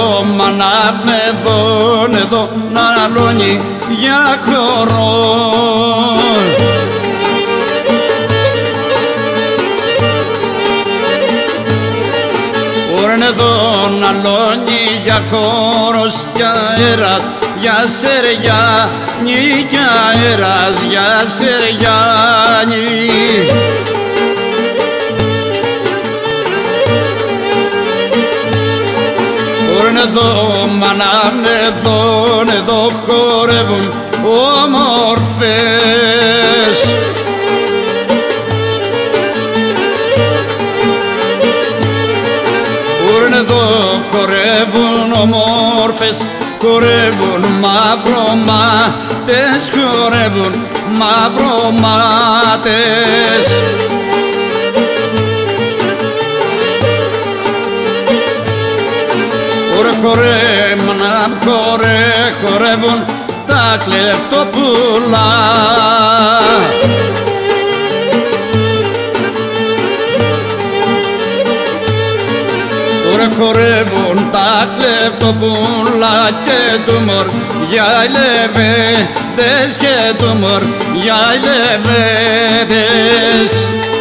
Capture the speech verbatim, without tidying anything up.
μάνα με εδώ, εδώ να αλώνει για χορό. Ωρεν εδώ να αλώνει για χορός κι αέρας για Σεριάννη κι αέρας για Σεριάννη. Ωρεν εδώ μάνα εδώ, εδώ χορεύουν όμορφες. Ωρεν εδώ χορεύουν όμορφες, χορεύουν μαυρομάτες, χορεύουν μαυρομάτες. Ωρε χορέ, μάνα χορέ, χορεύουν τα κλεφτοπούλα. Ωρε χορεύουν τα κλεφτοπούλα και του μορ για οι λεβέντες και του μορ για οι λεβέντες.